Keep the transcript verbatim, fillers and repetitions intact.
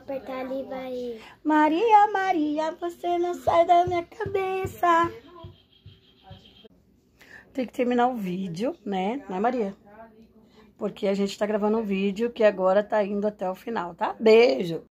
apertar ali, vai... Maria, Maria, você não sai da minha cabeça. Tem que terminar o vídeo, né? Né, Maria? Porque a gente tá gravando um vídeo que agora tá indo até o final, tá? Beijo!